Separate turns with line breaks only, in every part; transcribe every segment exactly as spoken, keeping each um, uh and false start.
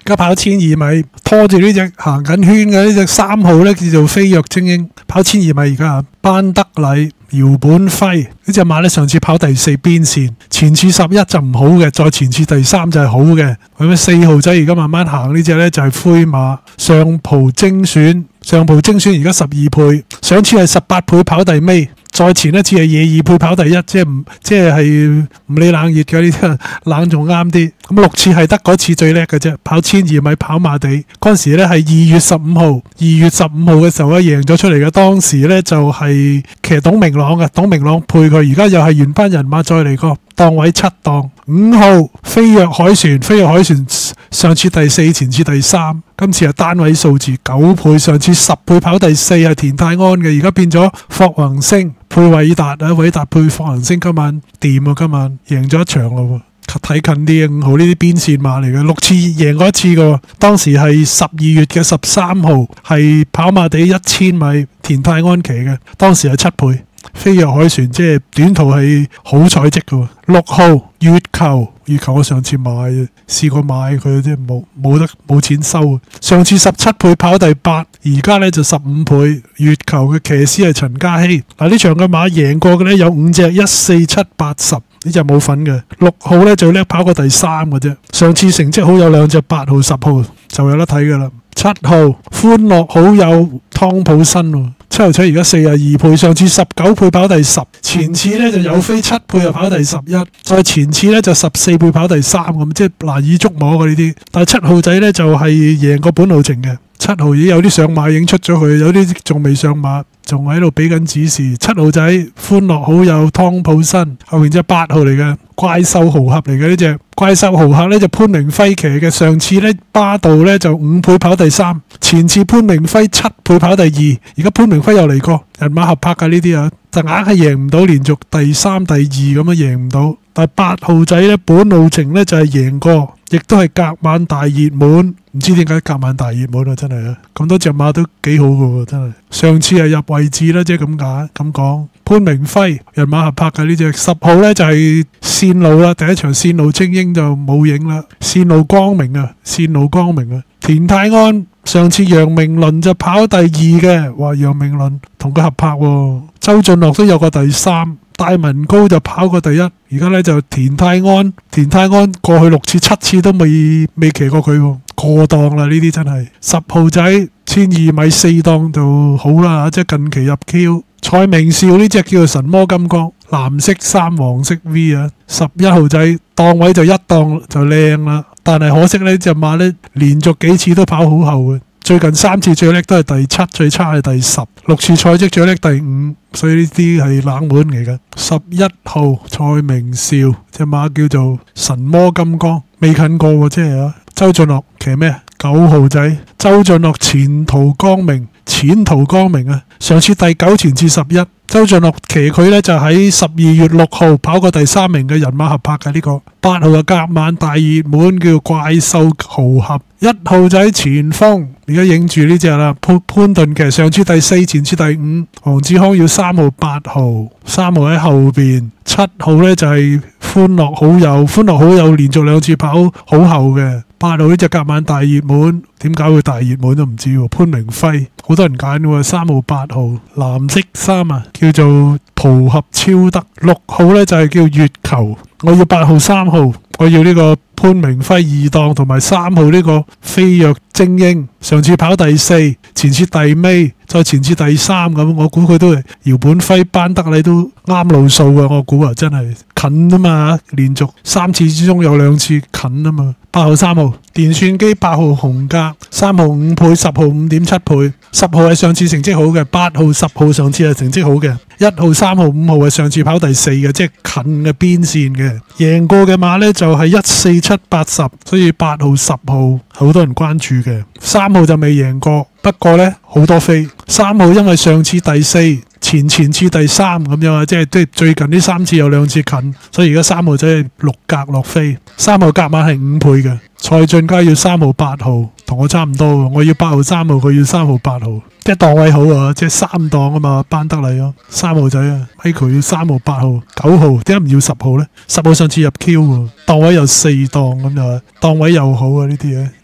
家跑千二米，拖住呢隻行緊圈嘅呢隻三號咧，叫做飛躍精英，跑千二米而家。班德禮、姚本輝呢隻馬咧，上次跑第四邊線，前次十一就唔好嘅，再前次第三就係好嘅。咁樣四號仔而家慢慢行呢隻咧就係灰馬上葡精選，上葡精選而家十二倍，上次係十八倍跑第尾。再前一次係廿二倍跑第一，即係唔即係係唔理冷熱嘅呢啲，冷仲啱啲。咁六次係得嗰次最叻嘅啫，跑千二米跑馬地嗰陣時咧係二月十五號，二月十五號嘅時候咧贏咗出嚟嘅，當時咧就係其實董明朗嘅，董明朗配佢，而家又係原班人馬再嚟過，檔位七檔，五號飛躍海船，飛躍海船上次第四，前次第三，今次係單位數字九倍，上次十倍跑第四係田泰安嘅，而家變咗霍宏星配偉達啊，偉達配霍宏星，今晚掂啊，今晚贏咗一場咯。睇近啲啊，五號呢啲邊線馬嚟嘅，六次贏過一次嘅，當時係十二月嘅十三號，係跑馬地一千米田泰安騎嘅，當時係七倍。飛躍海船即係短途係好彩積嘅。六號月球，月球我上次買試過買佢，即係冇冇得冇錢收。上次十七倍跑第八，而家咧就十五倍。月球嘅騎師係陳嘉熙。嗱，呢場嘅馬贏過嘅咧有五隻，一四七八十呢隻冇份嘅。六號咧最叻跑過第三嘅啫，上次成績好有兩隻，八號十號就有得睇噶啦。七號歡樂好友湯普森，七號仔而家四十二倍，上次十九倍跑第十，前次咧就有飛七倍又跑第十一，再前次咧就十四倍跑第三咁，即係難以捉摸嘅呢啲。但係七號仔咧就係贏過本路程嘅，七號已經有啲上馬已經出咗去，有啲仲未上馬，仲喺度俾緊指示。七號仔歡樂好友湯普森，後面隻八號嚟嘅怪獸豪俠嚟嘅呢隻。怪獸豪客咧就潘明輝騎嘅，上次咧巴道咧就五倍跑第三，前次潘明輝七倍跑第二，而家潘明輝又嚟過，人馬合拍嘅呢啲啊，就硬係贏唔到，連續第三、第二咁樣贏唔到。但係八號仔咧本路程咧就係贏過，亦都係隔晚大熱門，唔知點解隔晚大熱門啊，真係啊，咁多隻馬都幾好嘅喎，真係。上次係入位置啦，即係咁解咁講。潘明輝人馬合拍嘅呢隻十號咧就係線路啦，第一場線路精英就冇影啦，線路光明啊，線路光明啊。田泰安上次楊明倫就跑第二嘅，話楊明倫同佢合拍喎。周俊樂都有個第三，戴文高就跑過第一，而家咧就田泰安，田泰安過去六次七次都未未騎過佢喎，過檔啦呢啲真係。十號仔千二米四檔就好啦，即係近期入 Q。蔡明少呢隻叫做神魔金剛，藍色衫黃色 V 啊，十一號仔檔位就一檔就靚啦，但係可惜呢隻馬呢連續幾次都跑好後嘅，最近三次最叻都係第七，最差係第十，六次賽績最叻第五，所以呢啲係冷門嚟嘅。十一號蔡明少隻馬叫做神魔金剛，未近過喎，即係啊。周俊樂騎咩？九號仔周俊樂前途光明，前途光明啊！上次第九，前次十一。周俊樂騎佢呢就喺十二月六號跑過第三名嘅人馬合拍嘅呢個。八號嘅隔晚大熱門叫怪獸豪俠。一號仔前鋒，而家影住呢隻啦，潘潘頓騎，上次第四，前次第五。黃志康要三號八號，三號喺後邊。七號呢就係歡樂好友，歡樂好友連續兩次跑好後嘅。八號呢隻隔晚大熱門，點解會大熱門都唔知喎。潘明輝好多人揀喎，三號八號藍色衫啊，叫做蒲合超德。六號呢就係叫月球，我要八號三號，我要呢個潘明輝二檔同埋三號呢個飛躍精英，上次跑第四，前次第尾，再前次第三咁，我估佢都係姚本輝班德禮都啱路數啊！我估啊，真係近啊嘛，連續三次之中有兩次近啊嘛。八號三號電算機，八號紅格，三號五倍，十號五點七倍，十號係上次成績好嘅，八號十號上次係成績好嘅，一號三號五號係上次跑第四嘅，即係近嘅邊線嘅。贏過嘅馬呢就係一四七八十，所以八號十號好多人關注嘅。三號就未贏過，不過呢好多飛。三號因為上次第四，前前次第三咁樣啊，即係即係最近呢三次有兩次近，所以而家三號仔係六格落飛。三號隔晚係五倍嘅，蔡俊佳要三號八號，同我差唔多喎。我要八號三號，佢要三號八號，即係檔位好啊，即係三檔啊嘛，班德禮咯。三號仔啊，Michael要三號八號，九號點解唔要十號呢？十號上次入 Q 喎，檔位有四檔咁就，檔位又好啊呢啲嘢。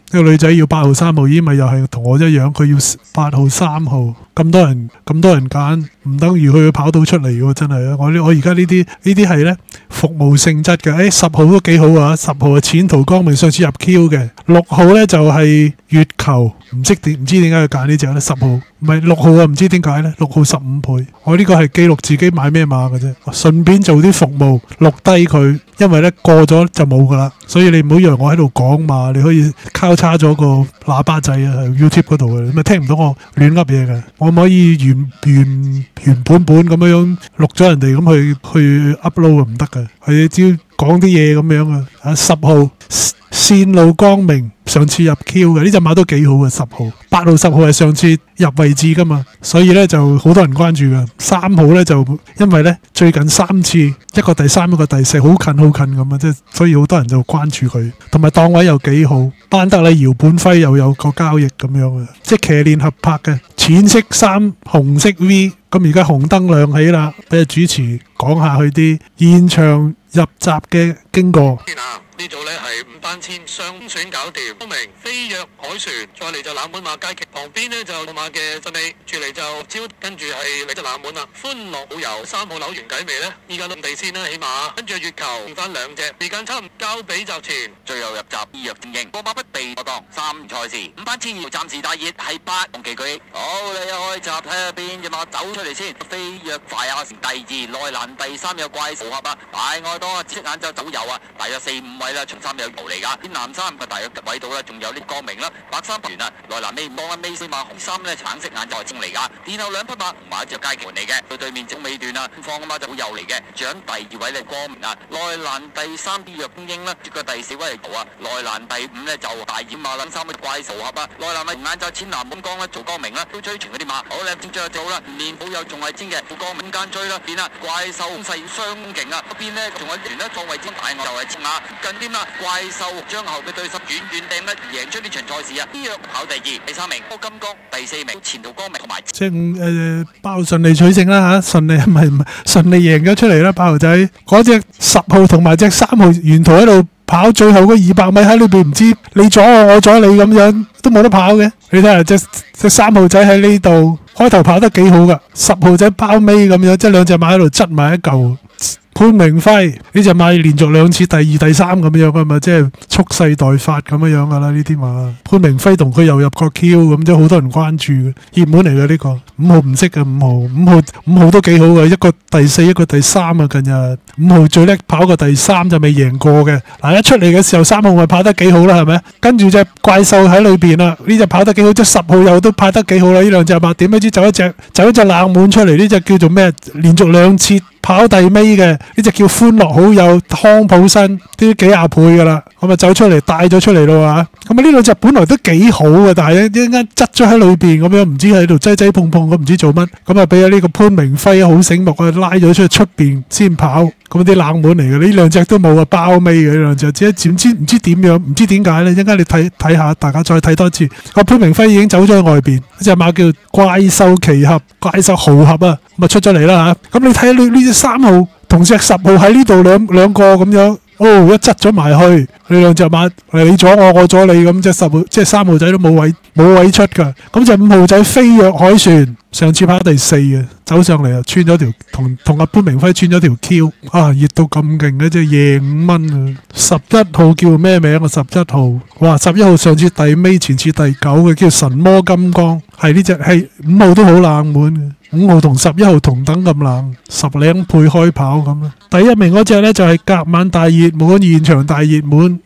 呢個女仔要八號三號，咦咪又係同我一樣，佢要八號三號。咁多人咁多人揀，唔等於佢跑到出嚟喎，真係啊！我我而家呢啲呢啲係咧服務性質嘅。誒十號都幾好啊，十號係淺途光明，上次入 Q 嘅。六號咧就係月球，唔識點唔知點解要揀呢隻咧？十號唔係六號啊，唔知點解咧？六號十五倍，我呢個係記錄自己買咩馬嘅啫，順便做啲服務錄低佢，因為咧過咗就冇噶啦，所以你唔好以為我喺度講嘛，你可以交叉咗個喇叭仔啊喺 YouTube 嗰度嘅，你咪聽唔到我亂噏嘢嘅。可唔可以原原原本本咁樣樣錄咗人哋咁去去 upload 啊？唔得嘅，佢只要講啲嘢咁樣啊。啊十號線路光明，上次入 Q 嘅呢隻馬都幾好嘅。十號、八號、十號係上次入位置噶嘛，所以咧就好多人關注嘅。三號咧就因為咧最近三次一個第三一個第四好近好近咁啊，即係所以好多人就關注佢，同埋檔位又幾好。班德禮姚本輝又有個交易咁樣啊，即係騎練合拍嘅淺色衫紅色 V， 咁而家紅燈亮起啦，俾主持講下佢啲現場入閘嘅經過。
呢組呢係五班千雙選搞掂，聰明飛躍海船，再嚟就冷門馬街旗，旁邊呢就馬嘅順利，住嚟就招，跟住係嚟隻冷門啦，歡樂好遊三號扭完計未呢？依家落地先啦，起碼跟住月球剩翻兩隻，時間差唔交俾集前，最後入閘醫藥精英，過馬不避過檔，三賽事五班千要暫時大熱係八紅旗舉，好你一開閘睇下邊隻馬走出嚟先，飛躍快亞成第二，內欄第三有怪獸俠啊，大愛多啊，隻眼就走右啊，大約四五位。長三有油嚟噶，天藍三個大約位到啦，仲有啲光明啦，白三完啦，內欄尾五檔啦，尾四馬紅三咧橙色眼在正嚟噶，然後兩匹馬同埋一隻街旗嚟嘅，佢對面正尾段啊，放啊馬就好油嚟嘅，獎第二位咧光明啊，內欄第三啲藥精英啦，接個第四位嚟做啊，內欄第五咧就大掩馬啦，三位怪獸俠啊，內欄咪眼就淺藍本光啦，做光明啦，都追全嗰啲馬，好靚正最後做啦，面好有仲係尖嘅，副光明間追啦，變啦怪獸勢雙勁啊，嗰邊咧仲有團咧放位尖大我就係尖馬近。怪獸將後嘅對手遠遠掟甩，贏出呢場賽事啊！呢樣跑第二、第三名，高金剛第四名，前途光明同埋
即係誒包順利取勝啦嚇，順利係咪唔係順利贏咗出嚟啦？八號仔嗰隻十號同埋隻三號沿途喺度跑，最後嗰二百米喺裏邊唔知你阻我我阻你咁樣都冇得跑嘅。你睇下隻隻三號仔喺呢度開頭跑得幾好噶，十號仔包尾咁樣，即係兩隻馬喺度擠埋一嚿。潘明輝呢隻馬連續兩次第二、第三咁樣噶嘛，即係蓄勢待發咁樣樣噶啦呢啲馬。潘明輝同佢又入個 Q 咁，即係好多人關注嘅熱門嚟嘅呢個。五號唔識嘅五號，五號五號都幾好嘅，一個第四，一個第三啊。近日五號最叻跑個第三就未贏過嘅。嗱一出嚟嘅時候，三號咪跑得幾好啦，係咪？跟住隻怪獸喺裏邊啦，呢隻跑得幾好，即係十號又都跑得幾好啦。呢兩隻馬點不知走一隻走一隻冷門出嚟，呢隻叫做咩？連續兩次跑第尾嘅。呢隻叫歡樂好友康普新，都幾廿倍噶啦，咁啊走出嚟帶咗出嚟咯嚇，咁啊呢兩隻本來都幾好嘅，但係一陣間擠咗喺裏邊咁樣，唔知喺度擠擠碰碰，咁唔知做乜，咁啊俾咗呢個潘明輝好醒目啊，拉咗出去出邊先跑，咁啲冷門嚟嘅，呢兩隻都冇啊包尾嘅呢兩隻，只係唔知唔知點樣，唔知點解咧，一陣間你睇睇下，大家再睇多次，個潘明輝已經走咗去外邊，呢隻馬叫怪獸奇俠、怪獸豪俠啊，咁啊出咗嚟啦嚇，咁你睇下呢呢隻三號。同隻十號喺呢度兩兩個咁樣，哦一擠咗埋去，你兩隻馬你阻我，我阻你咁，隻十號即係三號仔都冇位冇位出㗎，咁隻五號仔飛躍海船，上次跑第四嘅，走上嚟啊穿咗條同同阿潘明輝穿咗條 Q， 啊熱到咁勁嘅，即係廿五蚊啊！十一號叫咩名啊？十一號，哇！十一號上次第尾，前次第九嘅叫神魔金剛，係呢隻係五號都好冷門嘅。五號同十一號同等咁冷，十零倍開跑咁啦。第一名嗰隻呢就係、是、隔晚大熱門，現場大熱門，